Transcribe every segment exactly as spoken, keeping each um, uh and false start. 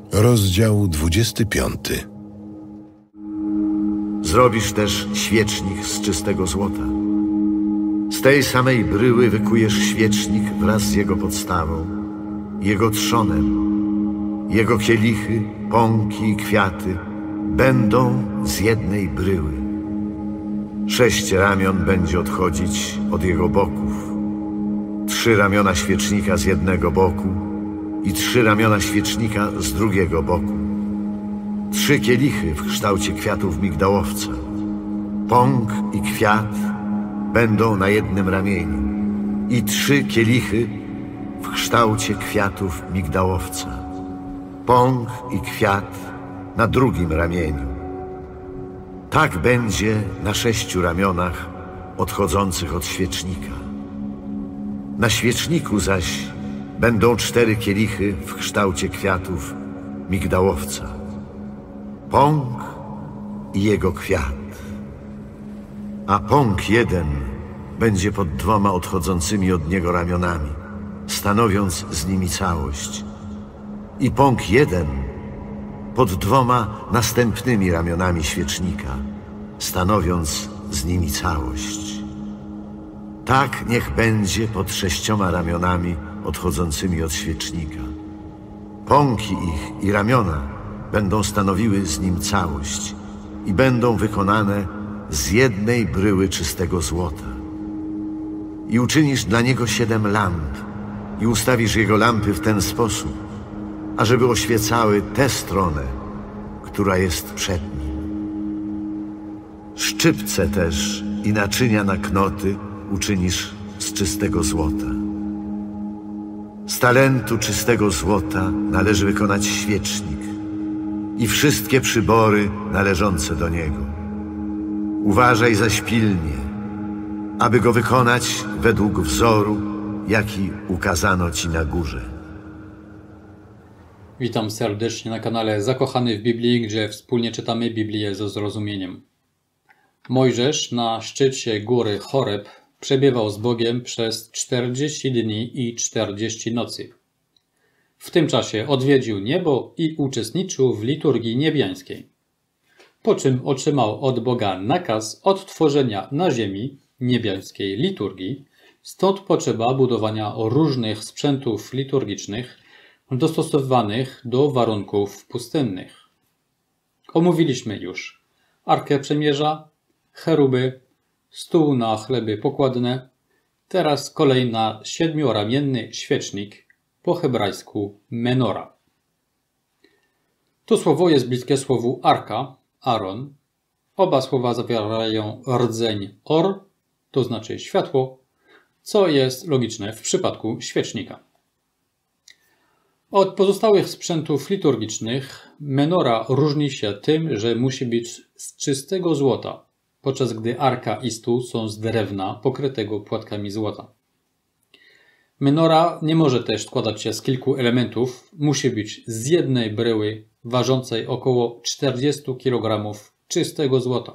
Rozdział dwudziesty piąty. Zrobisz też świecznik z czystego złota. Z tej samej bryły wykujesz świecznik wraz z jego podstawą, jego trzonem. Jego kielichy, pąki i kwiaty będą z jednej bryły. Sześć ramion będzie odchodzić od jego boków. Trzy ramiona świecznika z jednego boku i trzy ramiona świecznika z drugiego boku. Trzy kielichy w kształcie kwiatów migdałowca. Pąk i kwiat będą na jednym ramieniu i trzy kielichy w kształcie kwiatów migdałowca. Pąk i kwiat na drugim ramieniu. Tak będzie na sześciu ramionach odchodzących od świecznika. Na świeczniku zaś będą cztery kielichy w kształcie kwiatów migdałowca. Pąk i jego kwiat. A pąk jeden będzie pod dwoma odchodzącymi od niego ramionami, stanowiąc z nimi całość. I pąk jeden pod dwoma następnymi ramionami świecznika, stanowiąc z nimi całość. Tak niech będzie pod sześcioma ramionami odchodzącymi od świecznika. Pąki ich i ramiona będą stanowiły z nim całość i będą wykonane z jednej bryły czystego złota. I uczynisz dla niego siedem lamp i ustawisz jego lampy w ten sposób, ażeby oświecały tę stronę, która jest przed nim. Szczypce też i naczynia na knoty uczynisz z czystego złota. Z talentu czystego złota należy wykonać świecznik i wszystkie przybory należące do niego. Uważaj zaś pilnie, aby go wykonać według wzoru, jaki ukazano ci na górze. Witam serdecznie na kanale Zakochany w Biblii, gdzie wspólnie czytamy Biblię ze zrozumieniem. Mojżesz na szczycie góry Choreb przebywał z Bogiem przez czterdzieści dni i czterdzieści nocy. W tym czasie odwiedził niebo i uczestniczył w liturgii niebiańskiej. Po czym otrzymał od Boga nakaz odtworzenia na ziemi niebiańskiej liturgii, stąd potrzeba budowania różnych sprzętów liturgicznych dostosowanych do warunków pustynnych. Omówiliśmy już Arkę Przymierza, cheruby, stół na chleby pokładne, teraz kolej na siedmioramienny świecznik, po hebrajsku menora. To słowo jest bliskie słowu arka, Aaron. Oba słowa zawierają rdzeń or, to znaczy światło, co jest logiczne w przypadku świecznika. Od pozostałych sprzętów liturgicznych menora różni się tym, że musi być z czystego złota, podczas gdy arka i stół są z drewna pokrytego płatkami złota. Menora nie może też składać się z kilku elementów, musi być z jednej bryły ważącej około czterdzieści kilogramów czystego złota.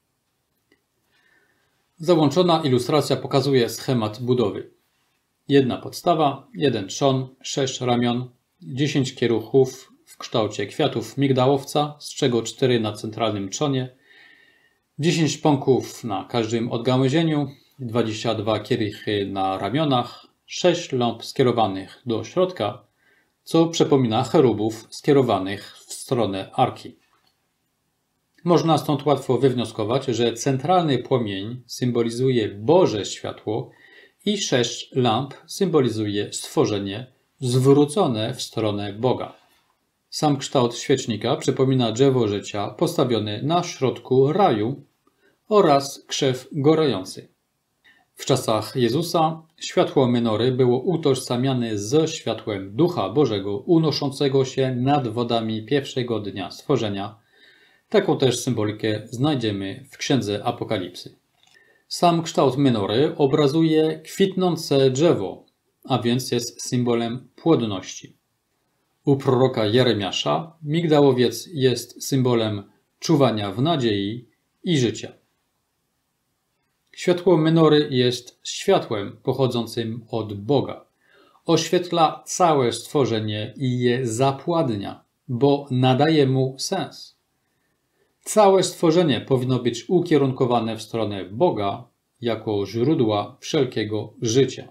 Załączona ilustracja pokazuje schemat budowy. Jedna podstawa, jeden trzon, sześć ramion, dziesięć kieruchów w kształcie kwiatów migdałowca, z czego cztery na centralnym trzonie, dziesięć pąków na każdym odgałęzieniu, dwadzieścia dwa kielichy na ramionach, sześć lamp skierowanych do środka, co przypomina cherubów skierowanych w stronę arki. Można stąd łatwo wywnioskować, że centralny płomień symbolizuje Boże światło i sześć lamp symbolizuje stworzenie zwrócone w stronę Boga. Sam kształt świecznika przypomina drzewo życia postawione na środku raju oraz krzew gorący. W czasach Jezusa światło menory było utożsamiane ze światłem Ducha Bożego unoszącego się nad wodami pierwszego dnia stworzenia. Taką też symbolikę znajdziemy w Księdze Apokalipsy. Sam kształt menory obrazuje kwitnące drzewo, a więc jest symbolem płodności. U proroka Jeremiasza migdałowiec jest symbolem czuwania w nadziei i życia. Światło menory jest światłem pochodzącym od Boga. Oświetla całe stworzenie i je zapładnia, bo nadaje mu sens. Całe stworzenie powinno być ukierunkowane w stronę Boga jako źródła wszelkiego życia.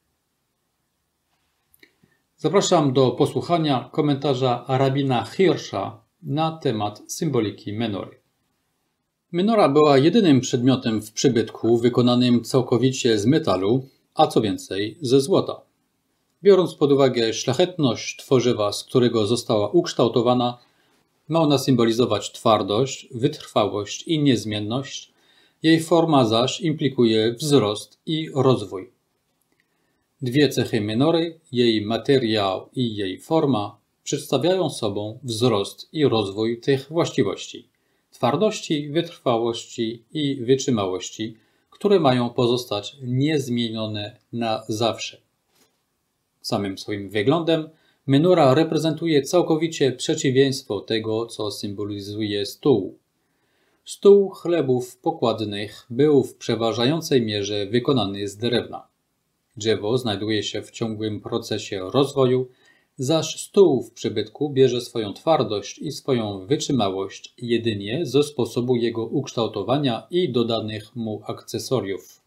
Zapraszam do posłuchania komentarza rabina Hirscha na temat symboliki menory. Menora była jedynym przedmiotem w przybytku wykonanym całkowicie z metalu, a co więcej ze złota. Biorąc pod uwagę szlachetność tworzywa, z którego została ukształtowana, ma ona symbolizować twardość, wytrwałość i niezmienność, jej forma zaś implikuje wzrost i rozwój. Dwie cechy menory, jej materiał i jej forma, przedstawiają sobą wzrost i rozwój tych właściwości – twardości, wytrwałości i wytrzymałości, które mają pozostać niezmienione na zawsze. Samym swoim wyglądem menora reprezentuje całkowicie przeciwieństwo tego, co symbolizuje stół. Stół chlebów pokładnych był w przeważającej mierze wykonany z drewna. Drzewo znajduje się w ciągłym procesie rozwoju, zaś stół w przybytku bierze swoją twardość i swoją wytrzymałość jedynie ze sposobu jego ukształtowania i dodanych mu akcesoriów.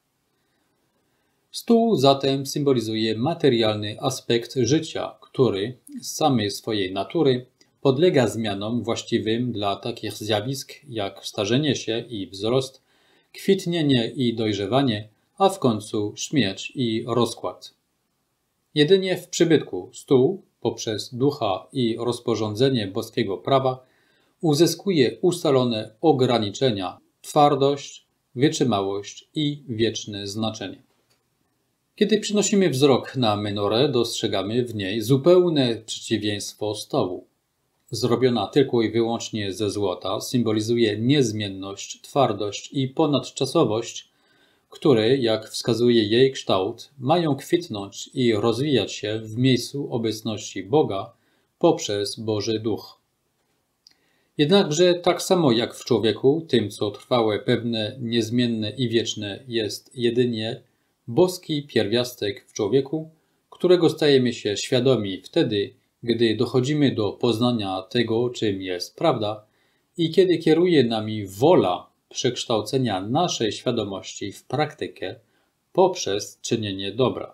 Stół zatem symbolizuje materialny aspekt życia, który z samej swojej natury podlega zmianom właściwym dla takich zjawisk jak starzenie się i wzrost, kwitnienie i dojrzewanie, a w końcu śmierć i rozkład. Jedynie w przybytku stół, poprzez ducha i rozporządzenie boskiego prawa, uzyskuje ustalone ograniczenia, twardość, wytrzymałość i wieczne znaczenie. Kiedy przynosimy wzrok na menorę, dostrzegamy w niej zupełne przeciwieństwo stołu. Zrobiona tylko i wyłącznie ze złota, symbolizuje niezmienność, twardość i ponadczasowość, które, jak wskazuje jej kształt, mają kwitnąć i rozwijać się w miejscu obecności Boga poprzez Boży Duch. Jednakże tak samo jak w człowieku, tym co trwałe, pewne, niezmienne i wieczne jest jedynie boski pierwiastek w człowieku, którego stajemy się świadomi wtedy, gdy dochodzimy do poznania tego, czym jest prawda i kiedy kieruje nami wola przekształcenia naszej świadomości w praktykę poprzez czynienie dobra.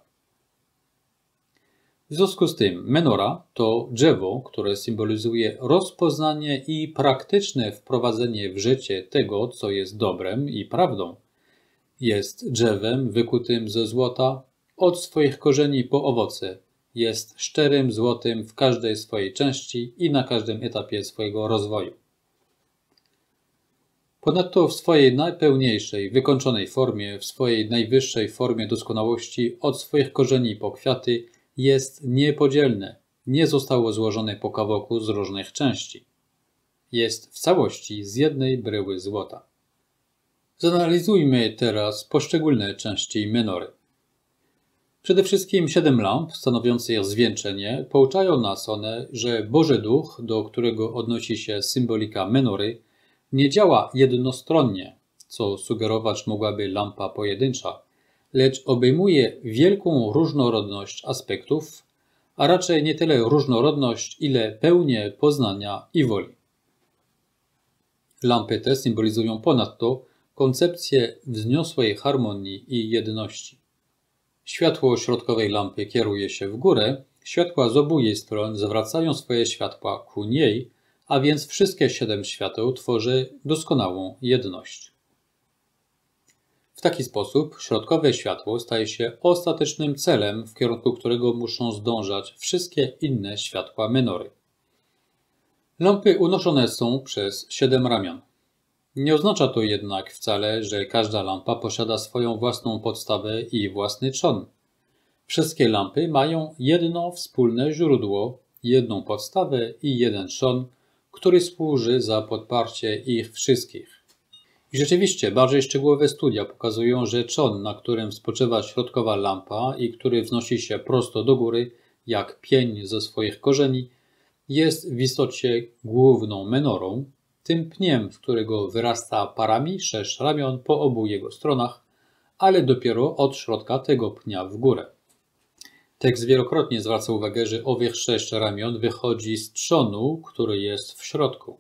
W związku z tym menora to drzewo, które symbolizuje rozpoznanie i praktyczne wprowadzenie w życie tego, co jest dobrem i prawdą. Jest drzewem wykutym ze złota od swoich korzeni po owoce. Jest szczerym złotym w każdej swojej części i na każdym etapie swojego rozwoju. Ponadto w swojej najpełniejszej, wykończonej formie, w swojej najwyższej formie doskonałości od swoich korzeni po kwiaty jest niepodzielne, nie zostało złożone po kawałku z różnych części. Jest w całości z jednej bryły złota. Zanalizujmy teraz poszczególne części menory. Przede wszystkim siedem lamp stanowiących zwieńczenie pouczają nas one, że Boży Duch, do którego odnosi się symbolika menory, nie działa jednostronnie, co sugerować mogłaby lampa pojedyncza, lecz obejmuje wielką różnorodność aspektów, a raczej nie tyle różnorodność, ile pełnię poznania i woli. Lampy te symbolizują ponadto koncepcję wzniosłej harmonii i jedności. Światło środkowej lampy kieruje się w górę, światła z obu jej stron zwracają swoje światła ku niej, a więc wszystkie siedem świateł tworzy doskonałą jedność. W taki sposób środkowe światło staje się ostatecznym celem, w kierunku którego muszą zdążać wszystkie inne światła menory. Lampy unoszone są przez siedem ramion. Nie oznacza to jednak wcale, że każda lampa posiada swoją własną podstawę i własny trzon. Wszystkie lampy mają jedno wspólne źródło, jedną podstawę i jeden trzon, który służy za podparcie ich wszystkich. I rzeczywiście bardziej szczegółowe studia pokazują, że trzon, na którym spoczywa środkowa lampa i który wznosi się prosto do góry, jak pień ze swoich korzeni, jest w istocie główną menorą, tym pniem, z którego wyrasta parami sześć ramion po obu jego stronach, ale dopiero od środka tego pnia w górę. Tekst wielokrotnie zwraca uwagę, że owych sześć ramion wychodzi z trzonu, który jest w środku.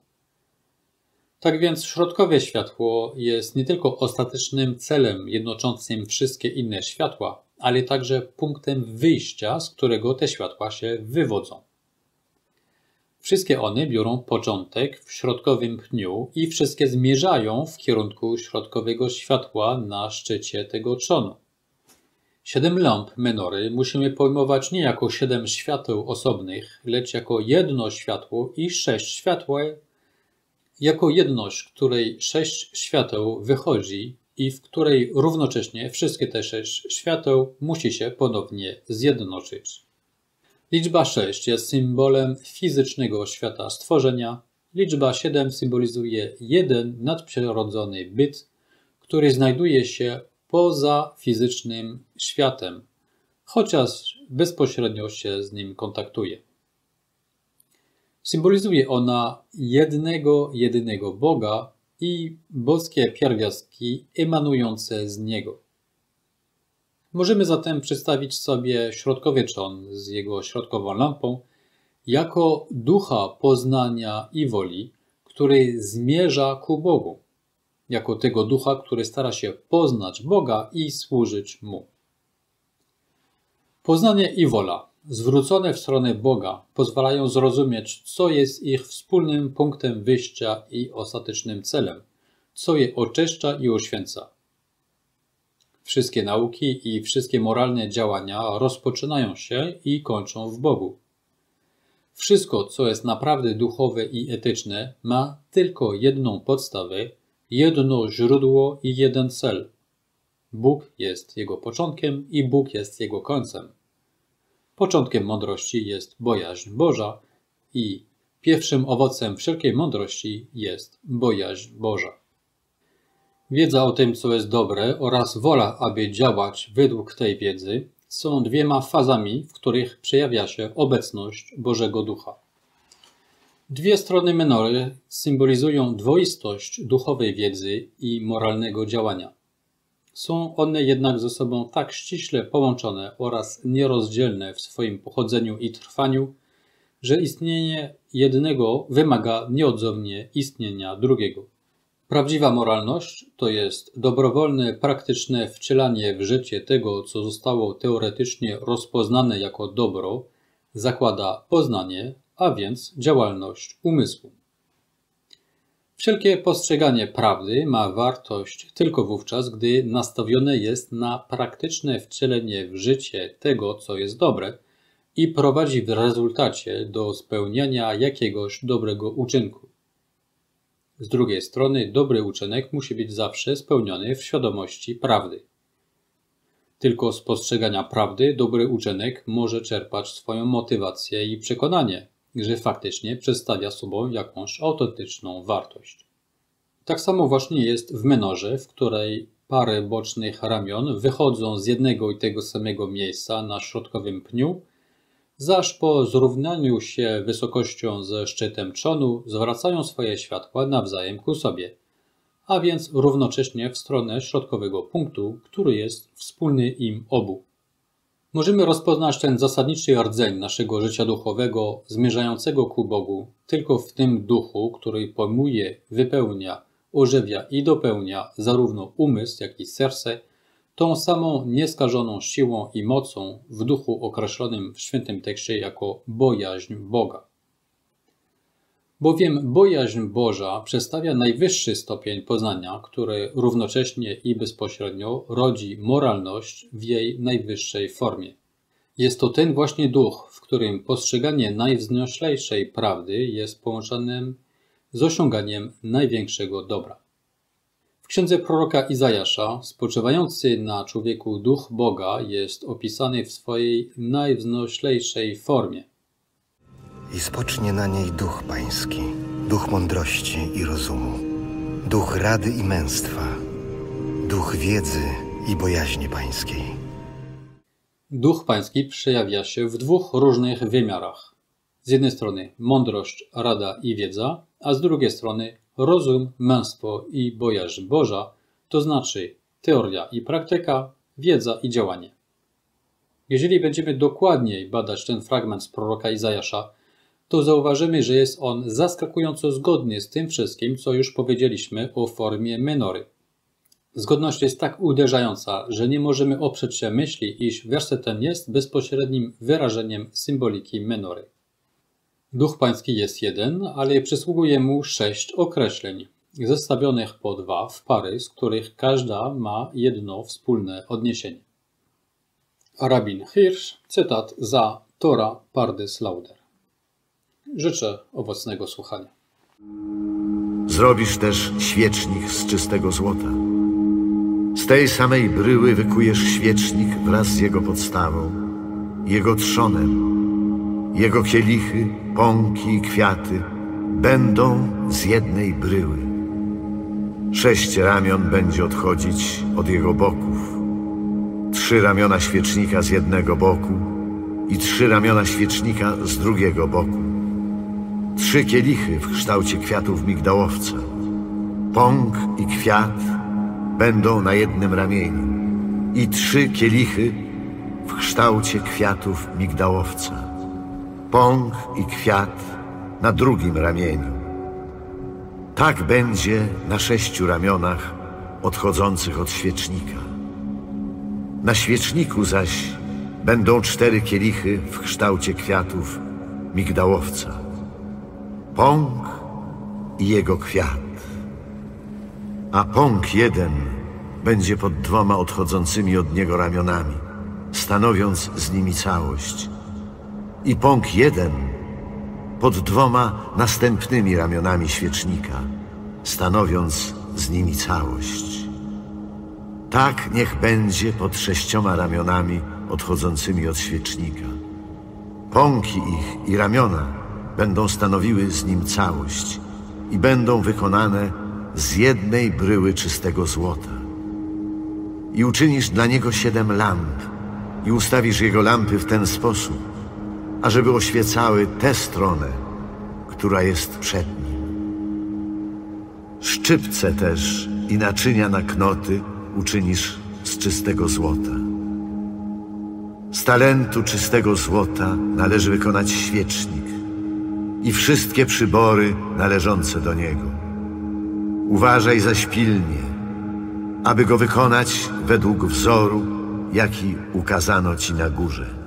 Tak więc środkowe światło jest nie tylko ostatecznym celem jednoczącym wszystkie inne światła, ale także punktem wyjścia, z którego te światła się wywodzą. Wszystkie one biorą początek w środkowym pniu i wszystkie zmierzają w kierunku środkowego światła na szczycie tego trzonu. Siedem lamp menory musimy pojmować nie jako siedem świateł osobnych, lecz jako jedno światło i sześć świateł, jako jedność, w której sześć świateł wychodzi i w której równocześnie wszystkie te sześć świateł musi się ponownie zjednoczyć. Liczba sześć jest symbolem fizycznego świata stworzenia. Liczba siedem symbolizuje jeden nadprzyrodzony byt, który znajduje się poza fizycznym światem, chociaż bezpośrednio się z nim kontaktuje. Symbolizuje ona jednego, jedynego Boga i boskie pierwiastki emanujące z Niego. Możemy zatem przedstawić sobie środkowy trzon z jego środkową lampą jako ducha poznania i woli, który zmierza ku Bogu, jako tego ducha, który stara się poznać Boga i służyć Mu. Poznanie i wola, zwrócone w stronę Boga, pozwalają zrozumieć, co jest ich wspólnym punktem wyjścia i ostatecznym celem, co je oczyszcza i uświęca. Wszystkie nauki i wszystkie moralne działania rozpoczynają się i kończą w Bogu. Wszystko, co jest naprawdę duchowe i etyczne, ma tylko jedną podstawę, jedno źródło i jeden cel. Bóg jest jego początkiem i Bóg jest jego końcem. Początkiem mądrości jest bojaźń Boża i pierwszym owocem wszelkiej mądrości jest bojaźń Boża. Wiedza o tym, co jest dobre oraz wola, aby działać według tej wiedzy, są dwiema fazami, w których przejawia się obecność Bożego Ducha. Dwie strony menory symbolizują dwoistość duchowej wiedzy i moralnego działania. Są one jednak ze sobą tak ściśle połączone oraz nierozdzielne w swoim pochodzeniu i trwaniu, że istnienie jednego wymaga nieodzownie istnienia drugiego. Prawdziwa moralność to jest dobrowolne, praktyczne wcielanie w życie tego, co zostało teoretycznie rozpoznane jako dobro, zakłada poznanie, a więc działalność umysłu. Wszelkie postrzeganie prawdy ma wartość tylko wówczas, gdy nastawione jest na praktyczne wcielenie w życie tego, co jest dobre i prowadzi w rezultacie do spełniania jakiegoś dobrego uczynku. Z drugiej strony, dobry uczynek musi być zawsze spełniony w świadomości prawdy. Tylko z postrzegania prawdy dobry uczynek może czerpać swoją motywację i przekonanie, że faktycznie przedstawia sobą jakąś autentyczną wartość. Tak samo właśnie jest w menorze, w której pary bocznych ramion wychodzą z jednego i tego samego miejsca na środkowym pniu, zaś po zrównaniu się wysokością ze szczytem trzonu zwracają swoje światła nawzajem ku sobie, a więc równocześnie w stronę środkowego punktu, który jest wspólny im obu. Możemy rozpoznać ten zasadniczy rdzeń naszego życia duchowego zmierzającego ku Bogu tylko w tym duchu, który pojmuje, wypełnia, ożywia i dopełnia zarówno umysł, jak i serce, tą samą nieskażoną siłą i mocą w duchu określonym w świętym tekście jako bojaźń Boga. Bowiem bojaźń Boża przedstawia najwyższy stopień poznania, który równocześnie i bezpośrednio rodzi moralność w jej najwyższej formie. Jest to ten właśnie duch, w którym postrzeganie najwznioślejszej prawdy jest połączonym z osiąganiem największego dobra. W księdze proroka Izajasza spoczywający na człowieku duch Boga jest opisany w swojej najwznioślejszej formie. I spocznie na niej duch pański, duch mądrości i rozumu, duch rady i męstwa, duch wiedzy i bojaźni pańskiej. Duch pański przejawia się w dwóch różnych wymiarach. Z jednej strony mądrość, rada i wiedza, a z drugiej strony rozum, męstwo i bojaźń Boża, to znaczy teoria i praktyka, wiedza i działanie. Jeżeli będziemy dokładniej badać ten fragment z proroka Izajasza, to zauważymy, że jest on zaskakująco zgodny z tym wszystkim, co już powiedzieliśmy o formie menory. Zgodność jest tak uderzająca, że nie możemy oprzeć się myśli, iż werset ten jest bezpośrednim wyrażeniem symboliki menory. Duch Pański jest jeden, ale przysługuje mu sześć określeń, zestawionych po dwa w pary, z których każda ma jedno wspólne odniesienie. Rabin Hirsch, cytat za Tora Pardes Lauder. Życzę owocnego słuchania. Zrobisz też świecznik z czystego złota. Z tej samej bryły wykujesz świecznik wraz z jego podstawą, jego trzonem. Jego kielichy, pąki i kwiaty będą z jednej bryły. Sześć ramion będzie odchodzić od jego boków. Trzy ramiona świecznika z jednego boku i trzy ramiona świecznika z drugiego boku. Trzy kielichy w kształcie kwiatów migdałowca. Pąk i kwiat będą na jednym ramieniu i trzy kielichy w kształcie kwiatów migdałowca. Pąk i kwiat na drugim ramieniu. Tak będzie na sześciu ramionach odchodzących od świecznika. Na świeczniku zaś będą cztery kielichy w kształcie kwiatów migdałowca. Pąk i jego kwiat. A pąk jeden będzie pod dwoma odchodzącymi od niego ramionami, stanowiąc z nimi całość. I pąk jeden pod dwoma następnymi ramionami świecznika, stanowiąc z nimi całość. Tak niech będzie pod sześcioma ramionami odchodzącymi od świecznika. Pąki ich i ramiona będą stanowiły z nim całość i będą wykonane z jednej bryły czystego złota. I uczynisz dla niego siedem lamp i ustawisz jego lampy w ten sposób, ażeby oświecały tę stronę, która jest przed nim. Szczypce też i naczynia na knoty uczynisz z czystego złota. Z talentu czystego złota należy wykonać świecznik i wszystkie przybory należące do niego. Uważaj zaś pilnie, aby go wykonać według wzoru, jaki ukazano ci na górze.